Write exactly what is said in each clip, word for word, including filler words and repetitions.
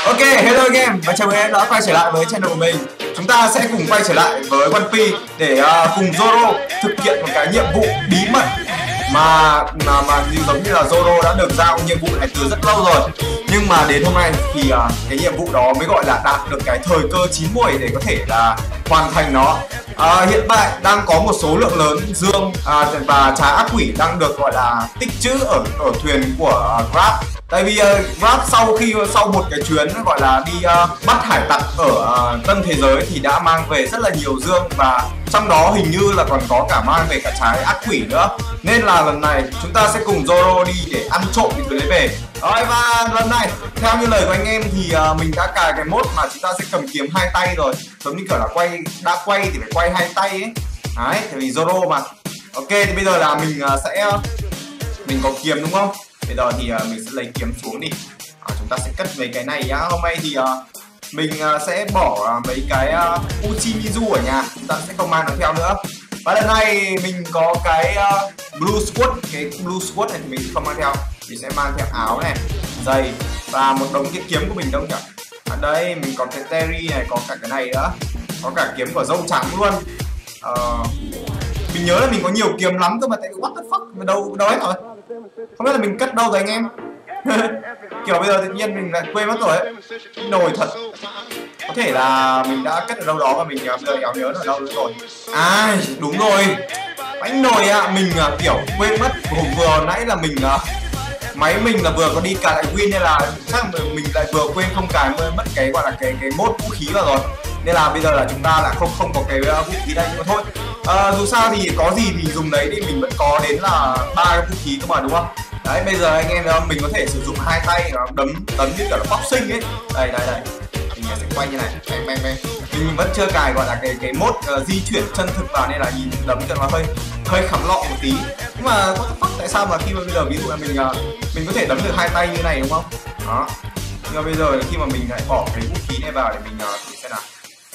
Ok, hello anh em và chào mừng em đã quay trở lại với channel của mình. Chúng ta sẽ cùng quay trở lại với One Piece để uh, cùng Zoro thực hiện một cái nhiệm vụ bí mật mà mà, mà như giống như là Zoro đã được giao nhiệm vụ này từ rất lâu rồi. Nhưng mà đến hôm nay thì uh, cái nhiệm vụ đó mới gọi là đạt được cái thời cơ chín muồi để có thể là hoàn thành nó. Uh, hiện tại đang có một số lượng lớn dương uh, và trái ác quỷ đang được gọi là tích trữ ở ở thuyền của uh, Grab. Tại vì uh, Grab sau khi sau một cái chuyến gọi là đi uh, bắt hải tặc ở uh, tân thế giới thì đã mang về rất là nhiều dương, và trong đó hình như là còn có cả mang về cả trái ác quỷ nữa. Nên là lần này chúng ta sẽ cùng Zoro đi để ăn trộm những thứ đấy về. Rồi, và lần này theo như lời của anh em thì uh, mình đã cài cái mốt mà chúng ta sẽ cầm kiếm hai tay rồi, giống như kiểu là quay đã quay thì phải quay hai tay ấy. Đấy, tại vì Zoro mà. Ok, thì bây giờ là mình uh, sẽ mình có kiếm đúng không? Bây giờ thì uh, mình sẽ lấy kiếm xuống đi. À, chúng ta sẽ cất mấy cái này nhá. Hôm nay thì uh, mình uh, sẽ bỏ uh, mấy cái uh, Uchimizu ở nhà, chúng ta sẽ không mang nó theo nữa. Và lần này mình có cái uh, Blue Squad, cái Blue Squad này thì mình không mang theo. Mình sẽ mang theo áo này, giày và một đống cái kiếm của mình đâu nhỉ? Ở đây mình có cái Terry này, có cả cái này nữa, có cả kiếm của dâu trắng luôn. Uh, mình nhớ là mình có nhiều kiếm lắm cơ mà, tại what the fuck mà đâu đâu hết rồi, không biết là mình cất đâu rồi anh em. Kiểu bây giờ tự nhiên mình lại quên mất rồi ấy. Nồi thật, có thể là mình đã cất ở đâu đó và mình bây giờ éo nhớ ở đâu nữa rồi. À đúng rồi, bánh nồi ạ, à, mình uh, kiểu quên mất. Vừa vừa nãy là mình uh, máy mình là vừa có đi cài lại Win nên là chắc là mình lại vừa quên không cài mất cái gọi là cái cái mốt vũ khí vào rồi, nên là bây giờ là chúng ta lại không không có cái uh, vũ khí đây. Nhưng mà thôi, uh, dù sao thì có gì thì dùng đấy, thì mình vẫn có đến là ba cái vũ khí cơ mà đúng không? Đấy, bây giờ anh em thấy không, mình có thể sử dụng hai tay nó đấm tấn như kiểu là boxing ấy. Đây đây đây, mình sẽ quay như này, bang bang bang. Mình vẫn chưa cài gọi là cái cái mốt uh, di chuyển chân thực vào nên là nhìn đấm cho nó hơi hơi khắm lọ một tí. Nhưng mà what the fuck, tại sao mà khi mà bây giờ ví dụ là mình uh, mình có thể đấm được hai tay như này đúng không? Đó. Nhưng mà bây giờ khi mà mình lại bỏ cái vũ khí này vào để mình uh, thử xem nào.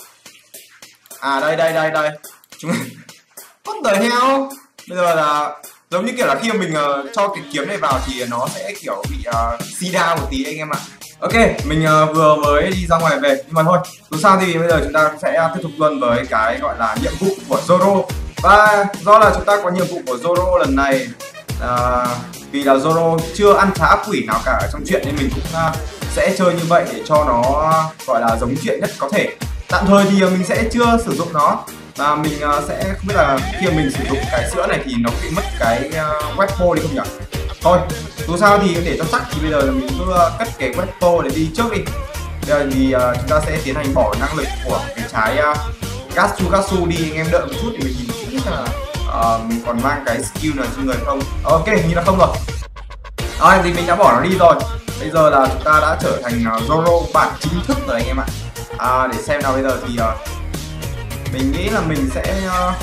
À đây đây đây đây. Chúng what the hell? Bây giờ là giống như kiểu là khi mà mình uh, cho cái kiếm này vào thì nó sẽ kiểu bị uh, si down một tí anh em ạ. Ok, mình uh, vừa mới đi ra ngoài về, nhưng mà thôi, dù sao thì bây giờ chúng ta sẽ tiếp tục luôn với cái gọi là nhiệm vụ của Zoro. Và do là chúng ta có nhiệm vụ của Zoro lần này, uh, vì là Zoro chưa ăn trái ác quỷ nào cả ở trong chuyện, nên mình cũng uh, sẽ chơi như vậy để cho nó gọi là giống chuyện nhất có thể. Tạm thời thì mình sẽ chưa sử dụng nó, và mình uh, sẽ không biết là khi mà mình sử dụng cái sữa này thì nó bị mất cái uh, weapon đi không nhỉ? Thôi, dù sao thì để cho chắc thì bây giờ mình cứ uh, cất cái weapon để đi trước đi. Bây giờ thì uh, chúng ta sẽ tiến hành bỏ năng lực của cái trái uh, Gatsu Gatsu đi anh em, đợi một chút thì mình nhìn kỹ là uh, mình còn mang cái skill nào trên người không. Ok, như là không rồi. Rồi thì mình đã bỏ nó đi rồi. Bây giờ là chúng ta đã trở thành uh, Zoro bản chính thức rồi anh em ạ. À, để xem nào, bây giờ thì uh, mình nghĩ là mình sẽ uh,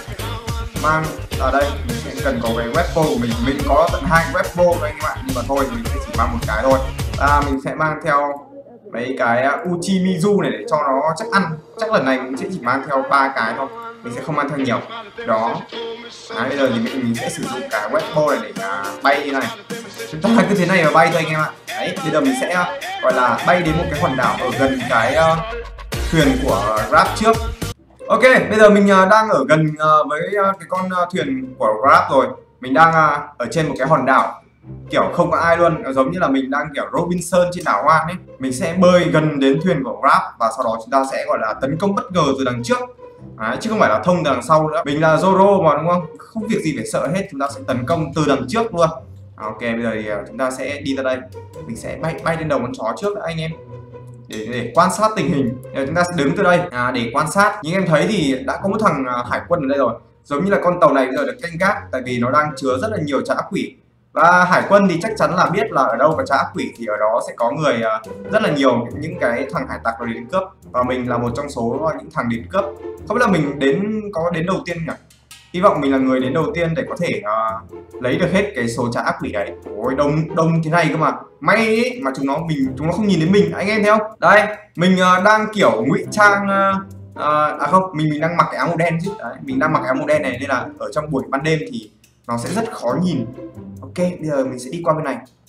mang ở đây, mình sẽ cần có cái weapon của mình. Mình có tận hai cái weapon anh em ạ, nhưng mà thôi mình sẽ chỉ mang một cái thôi. À, mình sẽ mang theo mấy cái uh, Uchimizu này để cho nó chắc ăn. Chắc lần này mình sẽ chỉ mang theo ba cái thôi, mình sẽ không mang theo nhiều. Đó. À, bây giờ thì mình, mình sẽ sử dụng cái weapon này để uh, bay như này. Chúng ta cứ thế này mà bay thôi anh em ạ. Đấy, bây giờ mình sẽ uh, gọi là bay đến một cái hòn đảo ở gần cái uh, thuyền của uh, Grab trước. Ok, bây giờ mình uh, đang ở gần uh, với uh, cái con uh, thuyền của Grab rồi. Mình đang uh, ở trên một cái hòn đảo kiểu không có ai luôn, giống như là mình đang kiểu Robinson trên đảo hoang ấy. Mình sẽ bơi gần đến thuyền của Grab và sau đó chúng ta sẽ gọi là tấn công bất ngờ từ đằng trước. Đấy, chứ không phải là thông từ đằng sau nữa. Mình là Zoro mà đúng không? Không việc gì phải sợ hết, chúng ta sẽ tấn công từ đằng trước luôn. À, ok, bây giờ thì uh, chúng ta sẽ đi ra đây. Mình sẽ bay bay lên đầu con chó trước đã anh em, để, để quan sát tình hình. Để chúng ta sẽ đứng từ đây à, để quan sát. Như em thấy thì đã có một thằng uh, hải quân ở đây rồi, giống như là con tàu này bây giờ được canh gác, tại vì nó đang chứa rất là nhiều trái ác quỷ. Và hải quân thì chắc chắn là biết là ở đâu có trái ác quỷ thì ở đó sẽ có người uh, rất là nhiều những cái thằng hải tặc đến cướp, và mình là một trong số những thằng đến cướp. Không biết là mình đến có đến đầu tiên nhỉ? Hy vọng mình là người đến đầu tiên để có thể uh, lấy được hết cái số trái ác quỷ đấy. Ôi đông đông thế này cơ mà. May ấy, mà chúng nó mình chúng nó không nhìn đến mình, anh em thấy không? Đây, mình uh, đang kiểu ngụy trang uh, uh, à không, mình mình đang mặc cái áo màu đen chứ. Đấy, mình đang mặc cái áo màu đen này nên là ở trong buổi ban đêm thì nó sẽ rất khó nhìn. Ok, bây giờ mình sẽ đi qua bên này.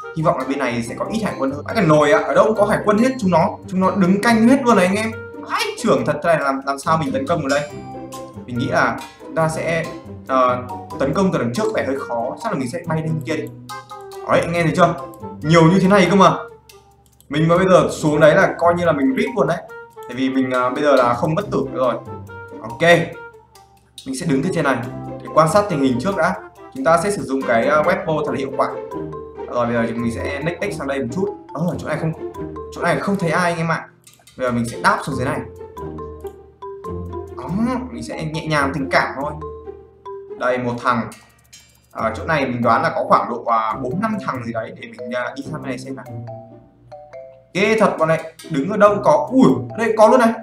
Hy vọng là bên này sẽ có ít hải quân hơn. Cái nồi ạ, ở đâu cũng có hải quân hết, chúng nó chúng nó đứng canh hết luôn này anh em. Ai trưởng thật, thế này làm làm sao mình tấn công ở đây? Mình nghĩ là chúng ta sẽ uh, tấn công từ đằng trước vẻ hơi khó, chắc là mình sẽ bay lên kia đi. Đấy, anh nghe thấy chưa? Nhiều như thế này cơ mà. Mình mà bây giờ xuống đấy là coi như là mình rip luôn đấy. Tại vì mình uh, bây giờ là không bất tử nữa rồi. Ok, mình sẽ đứng từ trên này để quan sát tình hình trước đã. Chúng ta sẽ sử dụng cái uh, web bow thật là hiệu quả. Rồi bây giờ mình sẽ next next sang đây một chút. Ờ, chỗ này không chỗ này không thấy ai anh em ạ. Bây giờ mình sẽ đáp xuống dưới này. Đó, mình sẽ nhẹ nhàng tình cảm thôi. Đây một thằng. Ở chỗ này mình đoán là có khoảng độ bốn năm thằng gì đấy, để mình uh, đi sang bên này xem nào. Ghê thật, bọn này đứng ở đâu có. Ui, đây có luôn này.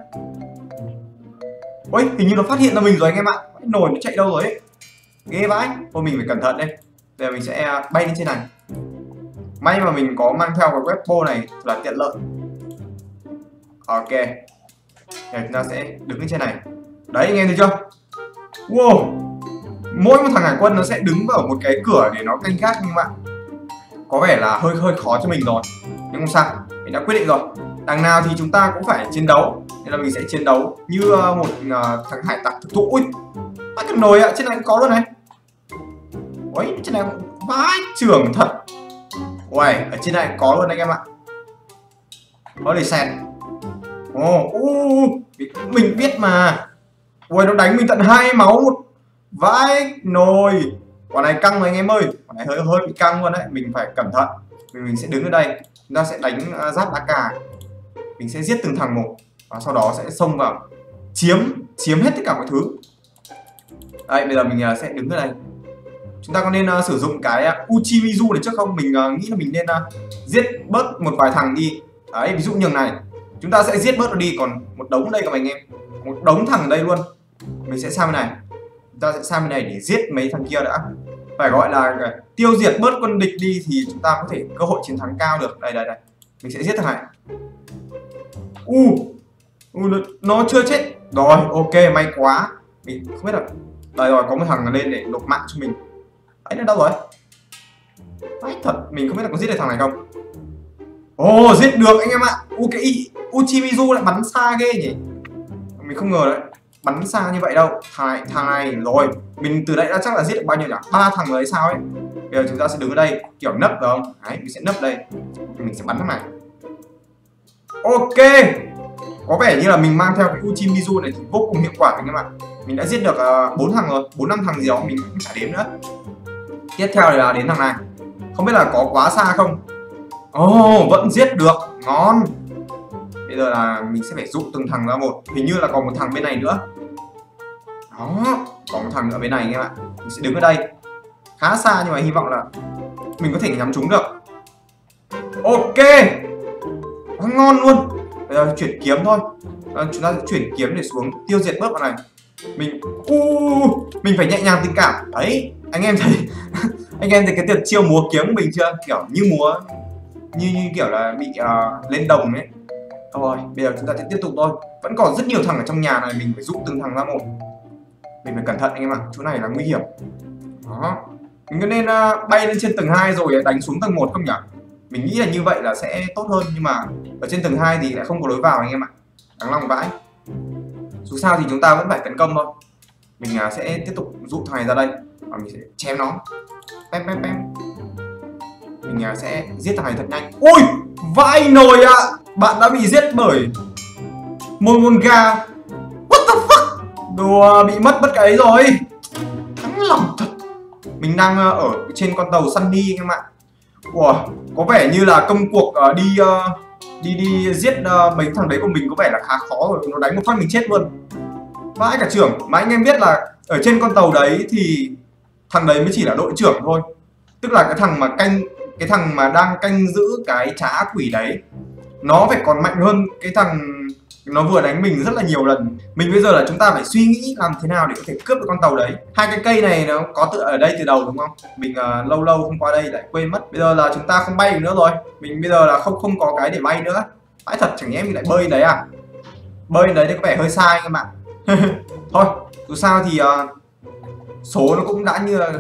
Ôi, hình như nó phát hiện ra mình rồi anh em ạ. Cái nồi nó chạy đâu rồi ấy. Ghê vãi. Thôi mình phải cẩn thận đây. Bây giờ mình sẽ bay lên trên này. May mà mình có mang theo cái web bow này là tiện lợi. Ok. Để chúng ta sẽ đứng lên trên này. Đấy anh em thấy chưa? Wow. Mỗi một thằng hải quân nó sẽ đứng ở một cái cửa để nó canh gác nhưng mà có vẻ là hơi hơi khó cho mình rồi. Nhưng không sao, mình đã quyết định rồi. Đằng nào thì chúng ta cũng phải chiến đấu, nên là mình sẽ chiến đấu như một uh, thằng hải tặc thực thụ. Ui, cái nồi ạ, trên này cũng có luôn này. Ôi, trên này vãi trưởng thật. Ui, ở trên này cũng có luôn anh em ạ. Có để xẹt. Ồ, oh, uh, mình biết mà. Ui, nó đánh mình tận hai máu một. Vãi nồi. Quả này căng rồi anh em ơi. Quả này hơi hơi bị căng luôn đấy. Mình phải cẩn thận. Mình, mình sẽ đứng ở đây. Chúng ta sẽ đánh uh, giáp đá cà. Mình sẽ giết từng thằng một. Và sau đó sẽ xông vào Chiếm Chiếm hết tất cả mọi thứ. Đây bây giờ mình uh, sẽ đứng ở đây. Chúng ta có nên uh, sử dụng cái uh, Uchimizu này trước không? Mình uh, nghĩ là mình nên uh, giết bớt một vài thằng đi. Đấy ví dụ như này. Chúng ta sẽ giết bớt nó đi. Còn một đống ở đây các anh em. Một đống thằng ở đây luôn. Mình sẽ sang bên này. Chúng ta sẽ sang bên này để giết mấy thằng kia đã. Phải gọi là tiêu diệt bớt quân địch đi thì chúng ta có thể cơ hội chiến thắng cao được. Đây đây đây. Mình sẽ giết thằng này. U uh, uh, nó chưa chết. Rồi ok, may quá. Mình không biết là đây rồi, có một thằng lên để nộp mạng cho mình. Ấy nó đâu rồi? Đấy thật, mình không biết là có giết được thằng này không. Ồ, oh, giết được anh em ạ. U cái Uchimizu lại bắn xa ghê nhỉ. Mình không ngờ đấy, bắn xa như vậy đâu. Thằng này, thằng này rồi. Mình từ đây đã chắc là giết được bao nhiêu nhỉ? Ba thằng rồi sao ấy. Bây giờ chúng ta sẽ đứng ở đây kiểu nấp được không? Đấy, mình sẽ nấp đây. Mình sẽ bắn thằng này. Ok. Có vẻ như là mình mang theo cái Uchimizu này thì vô cùng hiệu quả anh em ạ. Mình đã giết được bốn uh, thằng rồi, bốn năm thằng gì đó mình cũng chả đếm nữa. Tiếp theo là đến thằng này. Không biết là có quá xa không? Ồ, oh, vẫn giết được, ngon. Bây giờ là mình sẽ phải dụ từng thằng ra một. Hình như là còn một thằng bên này nữa. Đó, còn một thằng nữa bên này anh em ạ. Mình sẽ đứng ở đây. Khá xa nhưng mà hy vọng là mình có thể nhắm trúng được. Ok. Quá ngon luôn. Bây giờ chuyển kiếm thôi. À, chúng ta sẽ chuyển kiếm để xuống tiêu diệt bớt vào này. Mình uh, mình phải nhẹ nhàng tình cảm. Đấy, anh em thấy anh em thấy cái tuyệt chiêu múa kiếm của mình chưa? Kiểu như múa như, như kiểu là bị uh, lên đồng ấy. Rồi, bây giờ chúng ta sẽ tiếp tục thôi. Vẫn còn rất nhiều thằng ở trong nhà này, mình phải dụ từng thằng ra một. Mình phải cẩn thận anh em ạ, chỗ này là nguy hiểm. Đó. Mình có nên uh, bay lên trên tầng hai rồi đánh xuống tầng một không nhỉ? Mình nghĩ là như vậy là sẽ tốt hơn, nhưng mà ở trên tầng hai thì lại không có lối vào anh em ạ. Đáng lòng vãi. Dù sao thì chúng ta vẫn phải tấn công thôi. Mình uh, sẽ tiếp tục dụ thằng này ra đây và mình sẽ chém nó. Pem pem pem. Mình uh, sẽ giết thằng này thật nhanh. Ui, vãi nồi ạ. À. Bạn đã bị giết bởi một con gà. What the fuck. Đùa, bị mất bất cái ấy rồi. Đáng lòng thật. Mình đang uh, ở trên con tàu Sunny anh em ạ. Ủa, có vẻ như là công cuộc uh, đi uh, đi đi giết uh, mấy thằng đấy của mình có vẻ là khá khó rồi. Nó đánh một phát mình chết luôn. Vãi cả trưởng. Mà anh em biết là ở trên con tàu đấy thì thằng đấy mới chỉ là đội trưởng thôi. Tức là cái thằng mà canh cái thằng mà đang canh giữ cái trá quỷ đấy, nó phải còn mạnh hơn cái thằng nó vừa đánh mình rất là nhiều lần. Mình bây giờ là chúng ta phải suy nghĩ làm thế nào để có thể cướp được con tàu đấy. Hai cái cây này nó có tự ở đây từ đầu đúng không? Mình uh, lâu lâu không qua đây lại quên mất. Bây giờ là chúng ta không bay được nữa rồi. Mình bây giờ là không không có cái để bay nữa. Phải thật, chẳng nhẽ mình lại bơi đấy à? Bơi đấy thì có vẻ hơi sai anh em ạ. Thôi, dù sao thì uh, số nó cũng đã như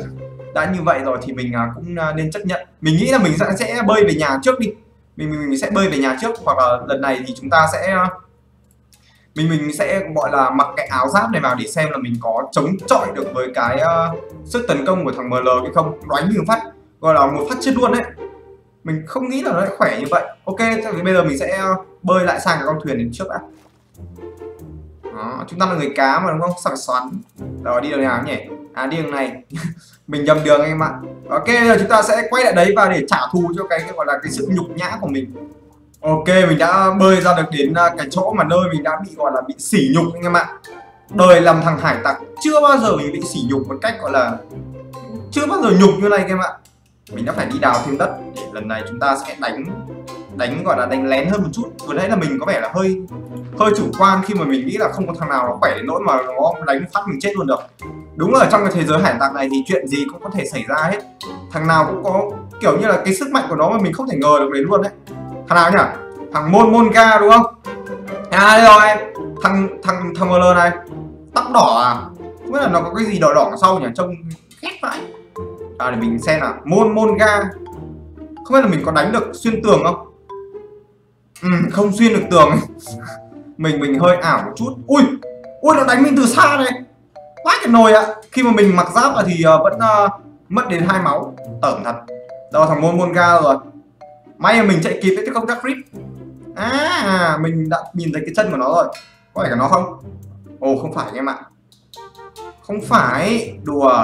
đã như vậy rồi thì mình uh, cũng uh, nên chấp nhận. Mình nghĩ là mình sẽ, sẽ bơi về nhà trước đi. Mình, mình mình sẽ bơi về nhà trước, hoặc là lần này thì chúng ta sẽ uh, mình mình sẽ gọi là mặc cái áo giáp này vào để xem là mình có chống chọi được với cái uh, sức tấn công của thằng em lờ hay không. Đánh như phát gọi là một phát chết luôn đấy. Mình không nghĩ là nó lại khỏe như vậy. Ok, thì bây giờ mình sẽ bơi lại sang cái con thuyền này trước đã. Đó, chúng ta là người cá mà đúng không? Sẵn xoắn. Rồi đi đường nào nhỉ? À đi đường này. Mình nhầm đường em ạ. Ok, bây giờ chúng ta sẽ quay lại đấy và để trả thù cho cái, cái gọi là cái sự nhục nhã của mình. Ok, mình đã bơi ra được đến cái chỗ mà nơi mình đã bị gọi là bị sỉ nhục anh em ạ. Đời làm thằng hải tặc chưa bao giờ mình bị sỉ nhục một cách gọi là chưa bao giờ nhục như này anh em ạ. Mình đã phải đi đào thêm đất để lần này chúng ta sẽ đánh đánh gọi là đánh lén hơn một chút. Vừa nãy là mình có vẻ là hơi hơi chủ quan khi mà mình nghĩ là không có thằng nào nó khỏe đến nỗi mà nó đánh phát mình chết luôn được. Đúng là trong cái thế giới hải tặc này thì chuyện gì cũng có thể xảy ra hết. Thằng nào cũng có kiểu như là cái sức mạnh của nó mà mình không thể ngờ được đến luôn đấy. Thằng nào nhỉ? Thằng Mon Monga đúng không? À đây rồi, thằng thằng thằng em lờ này tóc đỏ à? Không biết là nó có cái gì đỏ đỏ sau nhỉ, trông ghét vậy. À để mình xem nào, Mon Monga. Không biết là mình có đánh được xuyên tường không? Ừ, không xuyên được tường. mình mình hơi ảo một chút. Ui, ui nó đánh mình từ xa này. Quá cái nồi ạ. Khi mà mình mặc giáp thì uh, vẫn uh, mất đến hai máu. Tởm thật. Đâu thằng Mon Monga rồi. May là mình chạy kịp đấy chứ không chắc rip. À, mình đã nhìn thấy cái chân của nó rồi. Có phải là nó không? Ồ, không phải em ạ. Không phải, đùa.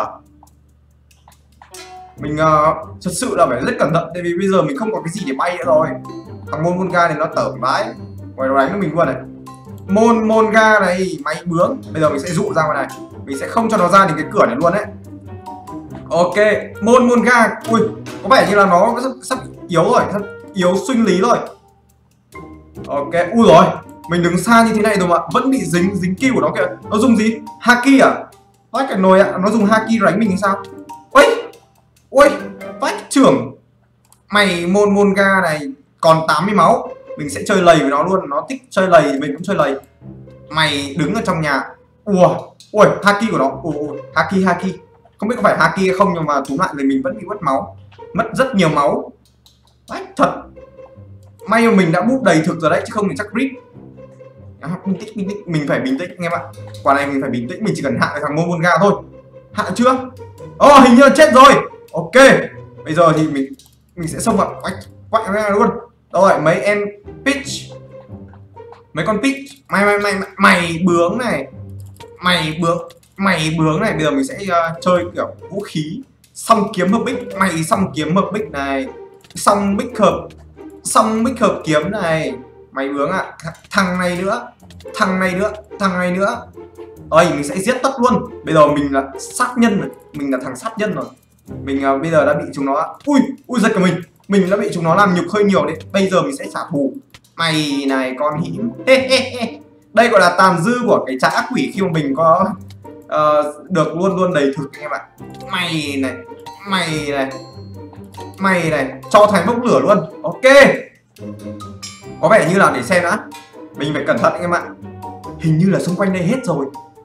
Mình uh, thật sự là phải rất cẩn thận. Tại vì bây giờ mình không có cái gì để bay nữa rồi. Thằng Mon Monga này nó tởm vãi. Ngoài nó đánh với mình luôn này. Mon Monga này, máy bướng. Bây giờ mình sẽ dụ ra ngoài này. Mình sẽ không cho nó ra đến cái cửa này luôn đấy. Ok, Mon Monga. Ui, có vẻ như là nó sắp, sắp yếu rồi, sắp yếu sinh lý rồi. Ok, ui rồi, mình đứng xa như thế này rồi mà vẫn bị dính dính kill của nó kìa. Nó dùng gì? Haki à? Vãi cả nồi ạ, nó dùng Haki đánh mình hay sao? Ui, ui, vãi trưởng. Mày Mon Monga này còn tám mươi máu. Mình sẽ chơi lầy với nó luôn, nó thích chơi lầy thì mình cũng chơi lầy. Mày đứng ở trong nhà. Ui, ui, Haki của nó. Ui, ui, Haki, Haki. Không biết có phải Haki hay không nhưng mà túm lại thì mình vẫn bị mất máu. Mất rất nhiều máu. Vãi thật. May mà mình đã búp đầy thực rồi đấy chứ không thì chắc rip. À, bình tĩnh, bình tĩnh, mình phải bình tĩnh anh em ạ. Quả này mình phải bình tĩnh, mình chỉ cần hạ cái thằng Mon Monga thôi. Hạ chưa? Ồ, oh, hình như là chết rồi. Ok, bây giờ thì mình mình sẽ xông vào quạch quạch ra luôn. Rồi mấy em pitch, mấy con pitch, mày mày mày mày bướng này, mày bướng, mày bướng này. Bây giờ mình sẽ uh, chơi kiểu vũ khí song kiếm hợp bích, mày song kiếm hợp bích này, song bích hợp xong bích hợp kiếm này. Mày bướng ạ. À. Thằng này nữa, thằng này nữa, thằng này nữa. Ơi mình sẽ giết tất luôn. Bây giờ mình là sát nhân rồi. Mình là thằng sát nhân rồi. Mình uh, bây giờ đã bị chúng nó. Ui, ui giật cả mình. Mình đã bị chúng nó làm nhục hơi nhiều đấy. Bây giờ mình sẽ trả thù. Mày này con hĩm. Đây gọi là tàn dư của cái trả ác quỷ khi mà mình có uh, được luôn luôn đầy thực anh em ạ. Mày này, mày này, mày này, cho thằng bốc lửa luôn. Ok, có vẻ như là để xem đã. Mình phải cẩn thận anh em ạ. Hình như là xung quanh đây hết rồi.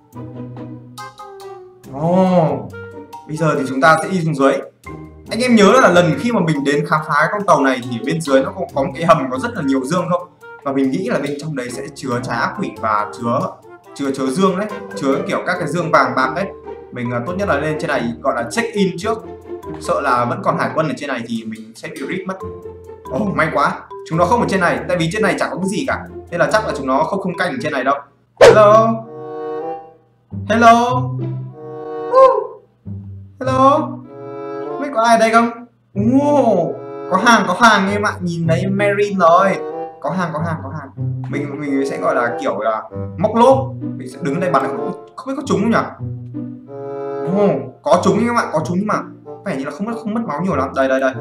Ồ, oh, bây giờ thì chúng ta sẽ đi xuống dưới. Anh em nhớ là lần khi mà mình đến khám phá con tàu này thì bên dưới nó có một cái hầm có rất là nhiều dương không? Và mình nghĩ là bên trong đấy sẽ chứa trái ác quỷ và chứa chứa chứa dương đấy, chứa kiểu các cái dương vàng bạc đấy. Mình uh, tốt nhất là lên trên này gọi là check in trước. Sợ là vẫn còn hải quân ở trên này thì mình sẽ bị rip mất. Ồ, oh, may quá. Chúng nó không ở trên này, tại vì trên này chẳng có cái gì cả. Nên là chắc là chúng nó không không canh ở trên này đâu. Hello. Hello. Uh. Hello. Không biết có ai ở đây không? Uh. Có hàng, có hàng em ạ. Nhìn thấy Marine rồi. Có hàng, có hàng, có hàng. Mình mình sẽ gọi là kiểu là móc lốp. Mình sẽ đứng đây bắn không, không biết có trúng không nhỉ? Oh, có trúng em ạ, có trúng nhưng mà vẻ như là không mất không mất máu nhiều lắm. Đây đây đây.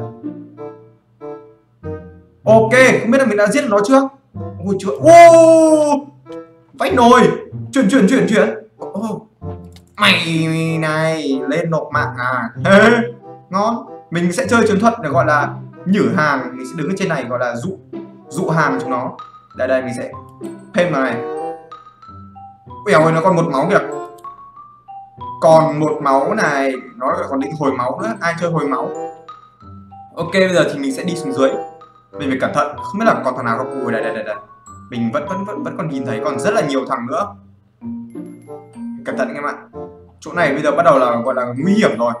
Ok, không biết là mình đã giết nó chưa? Ôi chưa. Ô, vãi nồi. Chuyển chuyển chuyển chuyển. Oh. Mày này lên nộp mạng à? Ngon. Mình sẽ chơi chiến thuật để gọi là nhử hàng. Mình sẽ đứng ở trên này gọi là dụ dụ hàng chúng nó. Đây đây mình sẽ thêm vào này. Ui ôi nó còn một máu kìa. Còn một máu này, nó còn định hồi máu nữa. Ai chơi hồi máu? Ok, bây giờ thì mình sẽ đi xuống dưới. Mình phải cẩn thận, không biết là còn thằng nào không. Ui đây đây đây đây. Mình vẫn vẫn vẫn vẫn còn nhìn thấy còn rất là nhiều thằng nữa. Cẩn thận anh em ạ. Chỗ này bây giờ bắt đầu là gọi là nguy hiểm rồi.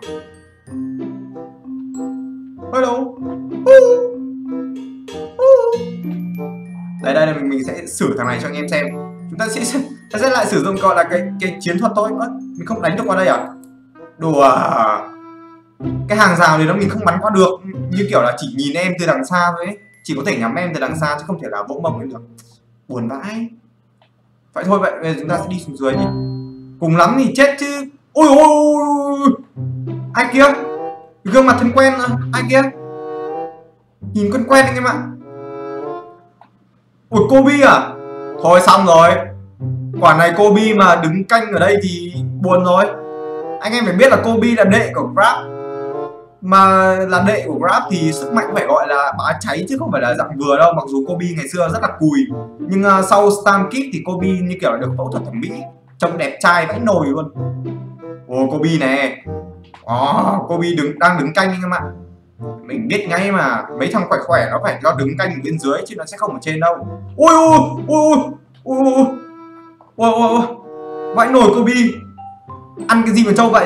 Hello. Đây đây, đây mình mình sẽ xử thằng này cho anh em xem. Chúng ta sẽ ta sẽ lại sử dụng gọi là cái cái chiến thuật thôi. Ơ, mình không đánh được qua đây à? Đùa. Cái hàng rào này nó mình không bắn qua được, như kiểu là chỉ nhìn em từ đằng xa thôi ấy. Chỉ có thể nhắm em từ đằng xa chứ không thể là vỗ mông em được. Buồn vãi. Vậy thôi, vậy bây giờ chúng ta sẽ đi xuống dưới nhỉ. Cùng lắm thì chết chứ. Ôi ôi ôi. Ai kia? Gương mặt thân quen à? Ai kia? Nhìn quen quen anh em ạ. Ôi Kobe à? Thôi xong rồi. Quả này Kobe mà đứng canh ở đây thì buồn rồi. Anh em phải biết là Kobe là đệ của Grab. Mà là đệ của Grab thì sức mạnh phải gọi là bá cháy chứ không phải là dạng vừa đâu. Mặc dù Kobe ngày xưa rất là cùi, nhưng uh, sau Stamkid thì Kobe như kiểu là được phẫu thuật thẩm mỹ, trông đẹp trai vãi nồi luôn. Ồ Kobe nè. Oh, Kobe đứng đang đứng canh anh em ạ. Mình biết ngay mà mấy thằng khỏe khỏe nó phải nó đứng canh ở bên dưới chứ nó sẽ không ở trên đâu. Ôi ôi ôi ôi ôi ôi ôi vãi nồi Kobe. Ăn cái gì mà trâu vậy?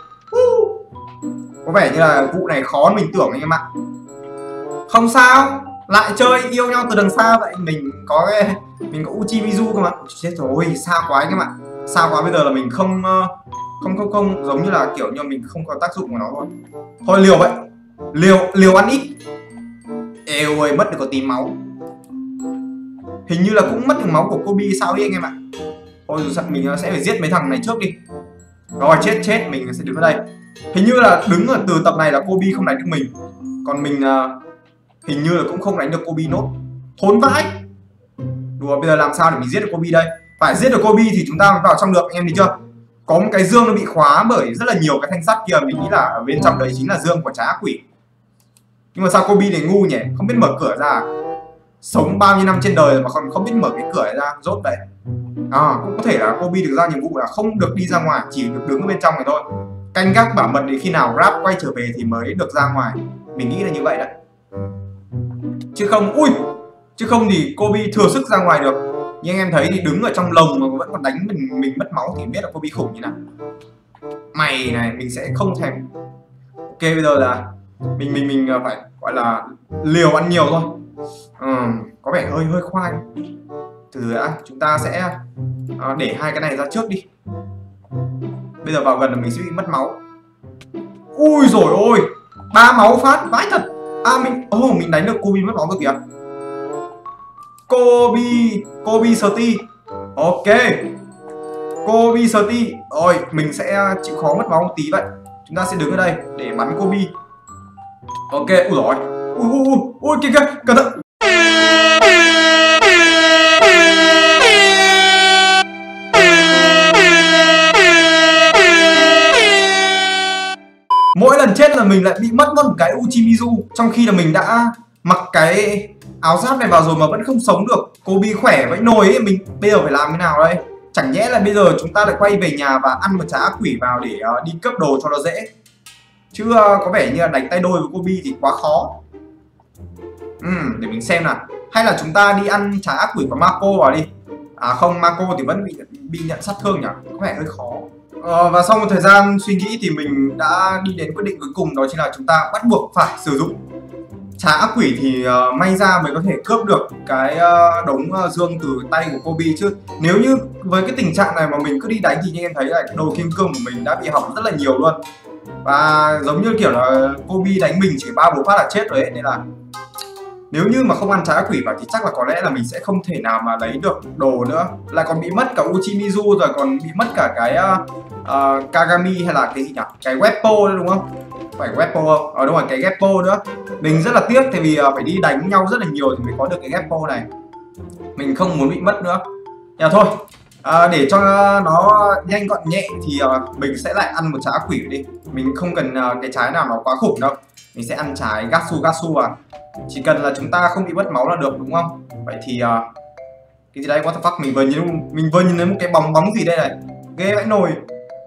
Có vẻ như là vụ này khó hơn mình tưởng anh em ạ. Không sao, lại chơi yêu nhau từ đằng xa vậy. Mình có cái mình có Uchimizu cơ mà. Chết rồi, xa quá anh em ạ. Xa quá, bây giờ là mình không không không không giống như là kiểu như mình không có tác dụng của nó thôi. Thôi liều vậy. Liều liều ăn ít. Eo ơi, mất được có tí máu. Hình như là cũng mất được máu của Kobe sao ấy anh em ạ. Thôi rồi mình sẽ phải giết mấy thằng này trước đi. Rồi chết chết, mình sẽ đứng ở đây. Hình như là đứng ở từ tập này là Kobe không đánh được mình. Còn mình uh, hình như là cũng không đánh được Kobe nốt. Thốn vãi. Đùa, bây giờ làm sao để mình giết được Kobe đây? Phải giết được Kobe thì chúng ta mới vào trong được, anh em thấy chưa? Có một cái dương nó bị khóa bởi rất là nhiều cái thanh sắt kia. Mình nghĩ là ở bên trong đấy chính là dương của trái ác quỷ. Nhưng mà sao Kobe này ngu nhỉ? Không biết mở cửa ra. Sống bao nhiêu năm trên đời mà còn không biết mở cái cửa này ra, rốt vậy. À, cũng có thể là Kobe được giao nhiệm vụ là không được đi ra ngoài, chỉ được đứng ở bên trong này thôi. Canh gác bảo mật đến khi nào Grab quay trở về thì mới được ra ngoài. Mình nghĩ là như vậy đấy. Chứ không, ui, chứ không thì Kobe thừa sức ra ngoài được. Nhưng anh em thấy thì đứng ở trong lồng mà vẫn còn đánh mình mình mất máu thì biết là Kobe khủng như nào. Mày này, mình sẽ không thèm. Ok, bây giờ là mình mình mình phải gọi là liều ăn nhiều thôi. Ừ, có vẻ hơi hơi khoai. Từ đã, chúng ta sẽ à, để hai cái này ra trước đi. Bây giờ vào gần là mình sẽ bị mất máu. Ui rồi ôi, ba máu phát vãi thật. À mình, ô oh, mình đánh được Kobe mất máu rồi kìa. Kobe, Kobe Sty. Ok. Kobe Sty. Rồi, mình sẽ chịu khó mất máu một tí vậy. Chúng ta sẽ đứng ở đây để bắn Kobe. Ok, ui rồi. Ui ui ui, ui kìa kìa, cẩn thận. Mỗi lần chết là mình lại bị mất mất một cái Uchimizu, trong khi là mình đã mặc cái áo giáp này vào rồi mà vẫn không sống được. Kobe khỏe vẫy nồi ấy, mình bây giờ phải làm thế nào đây? Chẳng nhẽ là bây giờ chúng ta lại quay về nhà và ăn một trái ác quỷ vào để uh, đi cướp đồ cho nó dễ. Chứ uh, có vẻ như là đánh tay đôi với Kobe thì quá khó. Uhm, để mình xem nào. Hay là chúng ta đi ăn trái ác quỷ của Mako vào đi. À không, Mako thì vẫn bị bị nhận sát thương nhỉ, có vẻ hơi khó. Ờ, và sau một thời gian suy nghĩ thì mình đã đi đến quyết định cuối cùng, đó chính là chúng ta bắt buộc phải sử dụng trái ác quỷ thì uh, may ra mới có thể cướp được cái uh, đống uh, dương từ tay của Kobe. Chứ nếu như với cái tình trạng này mà mình cứ đi đánh thì như em thấy là cái đồ kim cương của mình đã bị hỏng rất là nhiều luôn. Và giống như kiểu là Kobe đánh mình chỉ ba bốn phát là chết rồi ấy, nên là nếu như mà không ăn trái ác quỷ vào thì chắc là có lẽ là mình sẽ không thể nào mà lấy được đồ nữa. Lại còn bị mất cả Uchimizu rồi, còn bị mất cả cái uh, uh, Kagami hay là cái gì nhỉ? Cái Weppo đấy đúng không? Phải Weppo không? Ờ đúng rồi, cái Geppo nữa. Mình rất là tiếc tại vì uh, phải đi đánh nhau rất là nhiều thì mới có được cái Geppo này. Mình không muốn bị mất nữa. Nhưng thôi, uh, để cho nó nhanh gọn nhẹ thì uh, mình sẽ lại ăn một trái ác quỷ đi. Mình không cần uh, cái trái nào nó quá khủng đâu. Mình sẽ ăn trái Gatsu Gatsu à. Chỉ cần là chúng ta không bị mất máu là được đúng không? Vậy thì uh, cái gì đấy, what the fuck, mình vừa nhìn mình vừa nhìn thấy một cái bóng bóng gì đây này, ghê vãi nồi.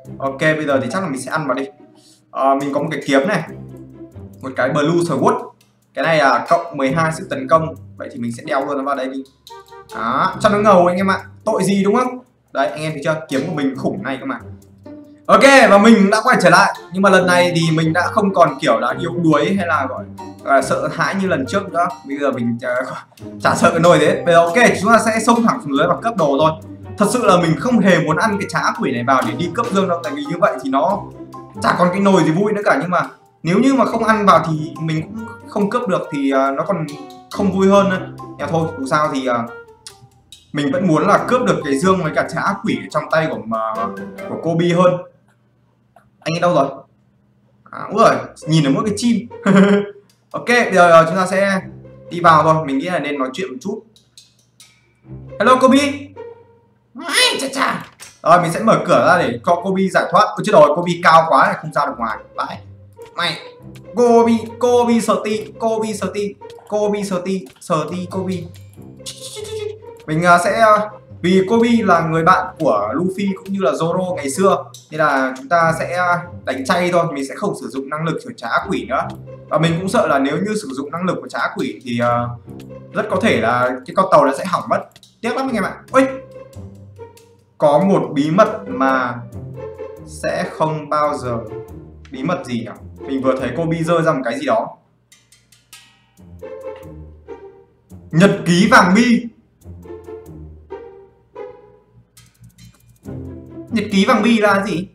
Ok, bây giờ thì chắc là mình sẽ ăn vào đi. À, mình có một cái kiếm này, một cái Blue Sword. Cái này là cộng mười hai sức tấn công. Vậy thì mình sẽ đeo luôn nó vào đây đi. Đó, cho nó ngầu anh em ạ. Tội gì đúng không? Đấy, anh em thấy chưa? Kiếm của mình khủng này cơ mà. Ok, và mình đã quay trở lại. Nhưng mà lần này thì mình đã không còn kiểu là yếu đuối hay là gọi là sợ hãi như lần trước nữa. Bây giờ mình chả, chả sợ cái nồi thế. Bây giờ ok, chúng ta sẽ xông thẳng xuống dưới và cấp đồ thôi. Thật sự là mình không hề muốn ăn cái trá quỷ này vào để đi cấp dương đâu. Tại vì như vậy thì nó chả còn cái nồi gì vui nữa cả. Nhưng mà nếu như mà không ăn vào thì mình cũng không cướp được thì uh, nó còn không vui hơn nữa. Nhưng thôi, dù sao thì uh, mình vẫn muốn là cướp được cái dương với cả trá quỷ trong tay của uh, của Kobe hơn. Anh ấy đâu rồi? À, úi rồi, nhìn ở mỗi cái chim. Ok, bây giờ chúng ta sẽ đi vào thôi. Mình nghĩ là nên nói chuyện một chút. Hello Kobe. Ai, chà chà. Rồi mình sẽ mở cửa ra để cho Kobe giải thoát. Ôi chứ rồi, Kobe cao quá này, không ra được ngoài. Đấy. Mày Kobe, Kobe Sty, Kobe Sty, Kobe Sty, Sty Kobe. Mình uh, sẽ uh, vì Kobe là người bạn của Luffy cũng như là Zoro ngày xưa, nên là chúng ta sẽ đánh chay thôi, mình sẽ không sử dụng năng lực của trá quỷ nữa. Và mình cũng sợ là nếu như sử dụng năng lực của trá quỷ thì uh, rất có thể là cái con tàu nó sẽ hỏng mất. Tiếc lắm anh em ạ. Ôi, có một bí mật mà sẽ không bao giờ. Bí mật gì nhỉ? Mình vừa thấy Kobe rơi ra một cái gì đó. Nhật ký vàng mi. Nhật ký vàng bi là gì?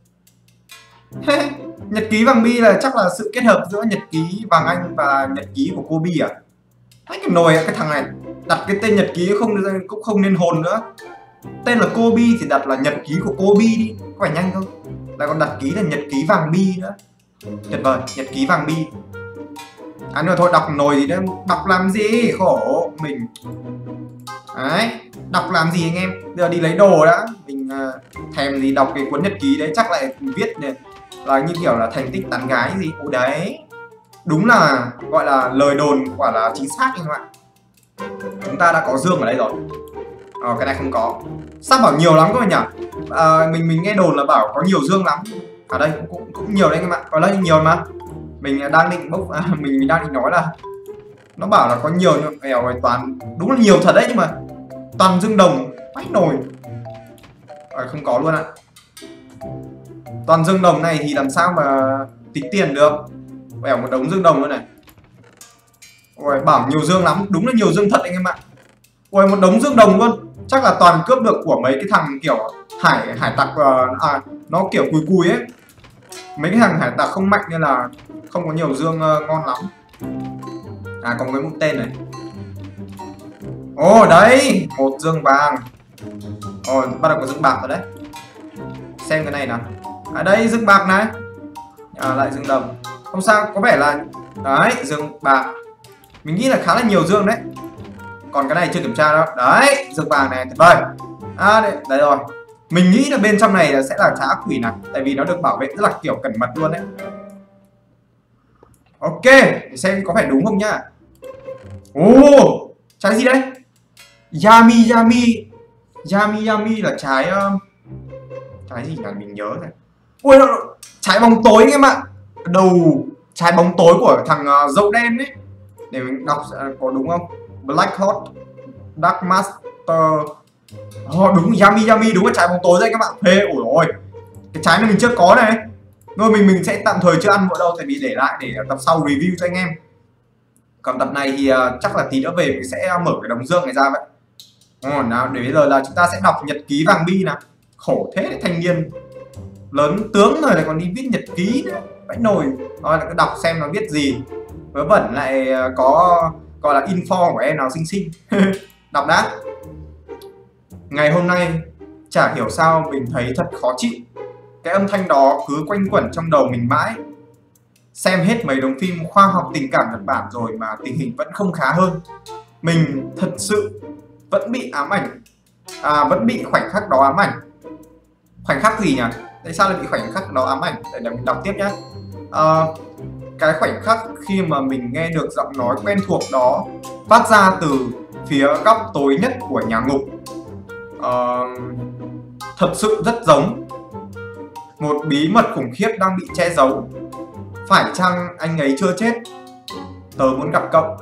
Nhật ký vàng bi là chắc là sự kết hợp giữa nhật ký vàng Anh và nhật ký của Kobe à? Cái nồi cái thằng này đặt cái tên nhật ký không cũng không nên hồn nữa. Tên là Kobe thì đặt là nhật ký của Kobe đi, có phải nhanh không? Lại còn đặt ký là nhật ký vàng bi nữa. Tuyệt vời, nhật ký vàng bi. À nhưng mà thôi, đọc nồi gì đấy, đọc làm gì, khổ mình. Đấy, đọc làm gì anh em? Bây giờ đi lấy đồ đã. Mình uh, thèm gì đọc cái cuốn nhật ký đấy, chắc lại viết này là như kiểu là thành tích tán gái gì. Ồ đấy, đúng là gọi là lời đồn quả là chính xác anh em ạ. Chúng ta đã có dương ở đây rồi. Ờ, cái này không có. Sao bảo nhiều lắm cơ mà nhỉ? À, mình mình nghe đồn là bảo có nhiều dương lắm. Ở đây cũng cũng, cũng nhiều đấy anh em ạ. Ở đây nhiều mà. Mình đang định bốc à, mình, mình đang định nói là nó bảo là có nhiều nhưng mèo này toàn đúng là nhiều thật đấy, nhưng mà toàn dương đồng vãi nồi. À, không có luôn ạ. Toàn dương đồng này thì làm sao mà tính tiền được. Bèo một đống dương đồng luôn này. Ôi, bảo nhiều dương lắm, đúng là nhiều dương thật anh em ạ. Ôi, một đống dương đồng luôn. Chắc là toàn cướp được của mấy cái thằng kiểu hải hải tặc, à, nó kiểu cùi cùi ấy. Mấy cái thằng hải tặc không mạnh nên là không có nhiều dương uh, ngon lắm. À, còn cái mũi tên này. Ồ đấy, một dương vàng. Ồ, bắt đầu có dương bạc rồi đấy. Xem cái này nào. À đây, dương bạc này. À, lại dương đồng. Không sao, có vẻ là đấy, dương bạc. Mình nghĩ là khá là nhiều dương đấy. Còn cái này chưa kiểm tra đâu. Đấy, dương vàng này, tuyệt vời. À đây, đây rồi. Mình nghĩ là bên trong này là sẽ là trá quỷ này, tại vì nó được bảo vệ rất là kiểu cẩn mật luôn đấy. Ok, để xem có phải đúng không nhá. Ồ, trái gì đấy? Yami Yami. Yami Yami là trái uh... trái gì là mình nhớ này. Ui, trái bóng tối anh em ạ. Đầu trái bóng tối của thằng uh, dâu đen ấy. Để mình đọc uh, có đúng không? Black Hot Dark Master. Oh, đúng Yami Yami, đúng là trái bóng tối đấy các bạn. Phê, ủi ôi. Cái trái này mình chưa có này. Thôi mình mình sẽ tạm thời chưa ăn vội đâu, tại vì để lại để tập sau review cho anh em. Còn tập này thì uh, chắc là tí nữa về mình sẽ mở cái đống dương này ra vậy. Oh, nào để bây giờ là chúng ta sẽ đọc nhật ký vàng bi nào. Khổ thế, thanh niên lớn tướng rồi lại còn đi viết nhật ký nữa, vãi nồi. Thôi là cứ đọc xem nó viết gì. Vớ vẩn lại có gọi là info của em nào xinh xinh. Đọc đã. Ngày hôm nay chả hiểu sao mình thấy thật khó chịu. Cái âm thanh đó cứ quanh quẩn trong đầu mình mãi. Xem hết mấy đống phim khoa học tình cảm Nhật Bản rồi mà tình hình vẫn không khá hơn. Mình thật sự vẫn bị ám ảnh. À, vẫn bị khoảnh khắc đó ám ảnh. Khoảnh khắc gì nhỉ? Tại sao lại bị khoảnh khắc đó ám ảnh? Để mình đọc tiếp nhé. À, cái khoảnh khắc khi mà mình nghe được giọng nói quen thuộc đó phát ra từ phía góc tối nhất của nhà ngục. À, thật sự rất giống. Một bí mật khủng khiếp đang bị che giấu. Phải chăng anh ấy chưa chết? Tớ muốn gặp cậu.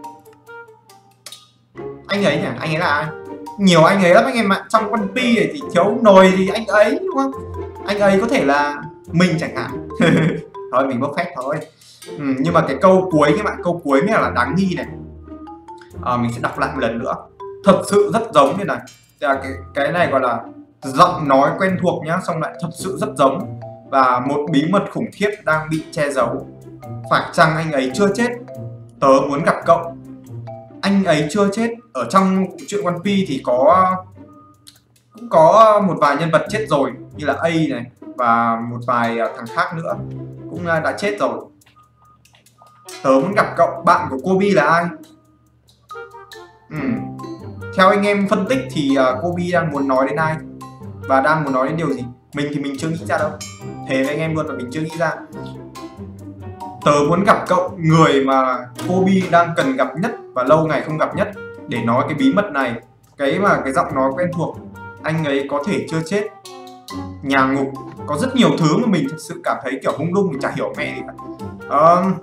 Anh ấy nhỉ? Anh ấy là ai? Nhiều anh ấy lắm anh em ạ. Trong One Piece này thì thiếu nồi thì anh ấy đúng không? Anh ấy có thể là mình chẳng hạn. Thôi mình bốc phép thôi. Ừ, nhưng mà cái câu cuối các bạn, câu cuối mới là đáng nghi này. À, mình sẽ đọc lại một lần nữa. Thật sự rất giống như này. Cái, cái này gọi là giọng nói quen thuộc nhá, xong lại thật sự rất giống. Và một bí mật khủng khiếp đang bị che giấu. Phải chăng anh ấy chưa chết? Tớ muốn gặp cậu. Anh ấy chưa chết. Ở trong chuyện One Piece thì có cũng có một vài nhân vật chết rồi, như là A này và một vài thằng khác nữa cũng đã chết rồi. Tớ muốn gặp cậu. Bạn của Kobe là ai? Ừ. Theo anh em phân tích thì uh, Kobe đang muốn nói đến ai và đang muốn nói đến điều gì? Mình thì mình chưa nghĩ ra đâu. Thế với anh em luôn là mình chưa nghĩ ra. Tớ muốn gặp cậu, người mà Kobe đang cần gặp nhất và lâu ngày không gặp nhất, để nói cái bí mật này. Cái mà cái giọng nói quen thuộc. Anh ấy có thể chưa chết. Nhà ngục. Có rất nhiều thứ mà mình thật sự cảm thấy kiểu hung lung, mình chả hiểu mẹ gì cả. uh,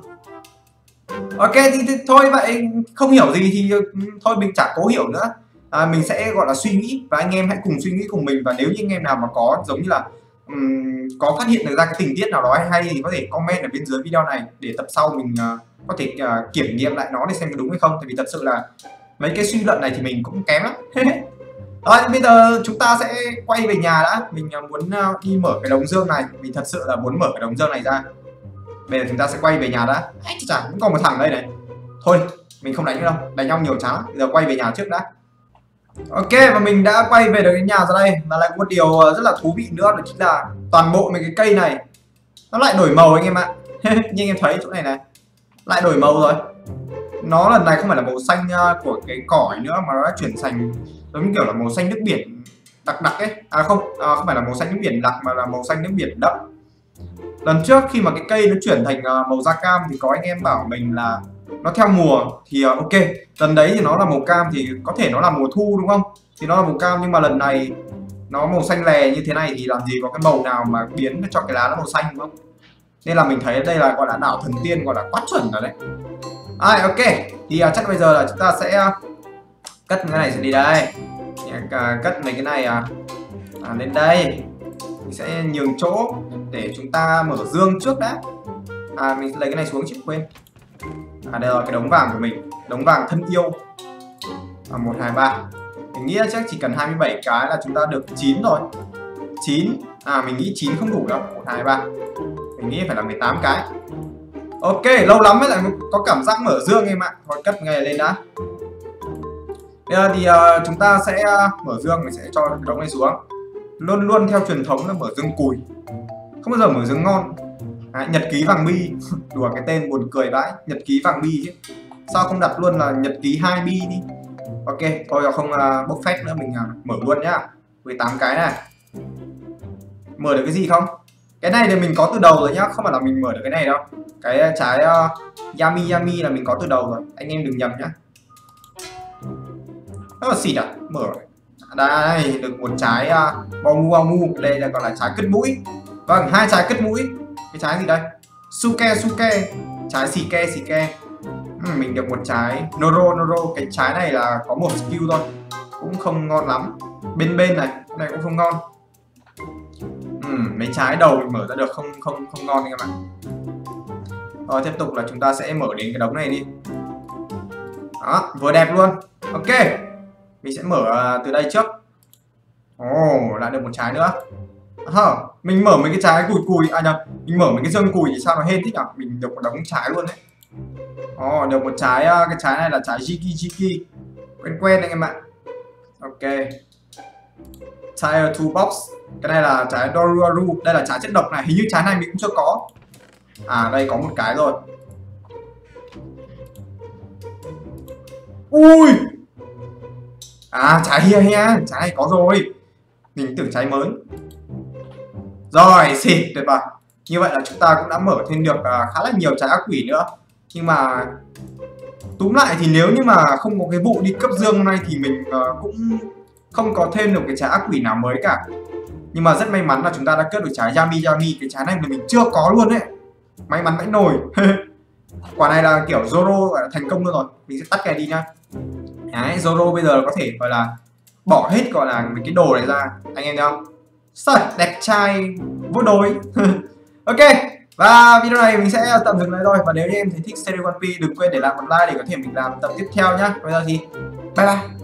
Ok thì, thì thôi vậy, không hiểu gì thì thôi mình chả cố hiểu nữa. à, Mình sẽ gọi là suy nghĩ và anh em hãy cùng suy nghĩ cùng mình. Và nếu như anh em nào mà có giống như là um, có phát hiện được ra cái tình tiết nào đó hay hay thì có thể comment ở bên dưới video này, để tập sau mình uh, có thể uh, kiểm nghiệm lại nó để xem có đúng hay không. Tại vì thật sự là mấy cái suy luận này thì mình cũng kém lắm. Rồi bây giờ chúng ta sẽ quay về nhà đã. Mình uh, muốn uh, đi mở cái đống dương này. Mình thật sự là muốn mở cái đống dương này ra. Bây giờ chúng ta sẽ quay về nhà đã. Chả cũng còn một thằng đây này. Thôi mình không đánh nữa đâu, đánh nhau nhiều chán. Bây giờ quay về nhà trước đã. Ok, và mình đã quay về được cái nhà ra đây. Và lại có một điều rất là thú vị nữa, đó chính là toàn bộ mấy cái cây này nó lại đổi màu anh em ạ. Như anh em thấy chỗ này này, lại đổi màu rồi. Nó lần này không phải là màu xanh của cái cỏ nữa, mà nó đã chuyển thành giống như kiểu là màu xanh nước biển đặc đặc ấy. À không, à, không phải là màu xanh nước biển đặc mà là màu xanh nước biển đậm. Lần trước khi mà cái cây nó chuyển thành màu da cam thì có anh em bảo mình là nó theo mùa, thì uh, ok, lần đấy thì nó là màu cam thì có thể nó là mùa thu đúng không, thì nó là màu cam. Nhưng mà lần này nó màu xanh lè như thế này thì làm gì có cái màu nào mà biến cho cái lá nó màu xanh đúng không. Nên là mình thấy đây là gọi là đảo thần tiên, gọi là quá chuẩn rồi đấy. À, ok thì uh, chắc bây giờ là chúng ta sẽ uh, cất cái này sẽ đi đây. uh, Cất mấy cái này uh, à, lên đây. Mình sẽ nhường chỗ để chúng ta mở dương trước đã. À mình lấy cái này xuống chứ quên. À đây là cái đống vàng của mình, đống vàng thân yêu. À, một, hai, ba. Mình nghĩ chắc chỉ cần hai mươi bảy cái là chúng ta được chín rồi. chín. À mình nghĩ chín không đủ đâu. một, hai, ba. Mình nghĩ phải là mười tám cái. Ok, lâu lắm mới lại có cảm giác mở dương em ạ. Thôi cất ngay lên đã. Bây giờ thì uh, chúng ta sẽ uh, mở dương, mình sẽ cho cái đống này xuống. Luôn luôn theo truyền thống là mở dương cùi, không bao giờ mở dương ngon. À, nhật ký vàng bi. Đùa cái tên buồn cười vãi, nhật ký vàng bi chứ. Sao không đặt luôn là nhật ký hai bi đi. Ok, thôi không uh, bốc phép nữa, mình uh, mở luôn nhá. mười tám cái này. Mở được cái gì không? Cái này thì mình có từ đầu rồi nhá, không phải là mình mở được cái này đâu. Cái trái uh, Yami Yami là mình có từ đầu rồi, anh em đừng nhầm nhá. Rất là xịn à, mở. Đây, được một trái uh, Bomu Bomu, đây là gọi là trái cứt mũi. Vâng, hai trái cứt mũi. Cái trái gì đây? Suke Suke, trái Shike Shike. Ừ, mình được một trái Noro Noro. Cái trái này là có một skill thôi, cũng không ngon lắm. Bên bên này, cái này cũng không ngon. Ừ, mấy trái đầu mình mở ra được không không không ngon các bạn. Rồi tiếp tục là chúng ta sẽ mở đến cái đống này đi. Đó, vừa đẹp luôn. Ok, mình sẽ mở từ đây trước. Ồ, oh, lại được một trái nữa. Hả, mình mở mấy cái trái cùi cùi, à nhầm, mình mở mấy cái dương cùi thì sao nó hên thích à? Mình được một đống trái luôn đấy. Ồ, oh, được một trái, cái trái này là trái Jiki Jiki. Quen quen anh em ạ. Ok. Tire Toolbox. Cái này là trái Doruaru, đây là trái chất độc này, hình như trái này mình cũng chưa có. À, đây có một cái rồi. Ui. À, trái hia hia, trái này có rồi. Mình tưởng trái mới. Rồi, xịt, tuyệt vời. Như vậy là chúng ta cũng đã mở thêm được uh, khá là nhiều trái ác quỷ nữa. Nhưng mà túm lại thì nếu như mà không có cái vụ đi cấp dương hôm nay thì mình uh, cũng không có thêm được cái trái ác quỷ nào mới cả. Nhưng mà rất may mắn là chúng ta đã cướp được trái Yami Yami. Cái trái này mà mình chưa có luôn đấy. May mắn vãi nồi. Quả này là kiểu Zoro gọi là thành công luôn rồi. Mình sẽ tắt cái này đi nhá. Đấy, Zoro bây giờ có thể gọi là bỏ hết gọi là mấy cái đồ này ra. Anh em thấy không? Sạch đẹp trai vô đối. Ok. Và video này mình sẽ tạm dừng lại thôi. Và nếu như em thấy thích series One Piece, đừng quên để lại một like để có thể mình làm tập tiếp theo nhá. Bây giờ thì bye bye.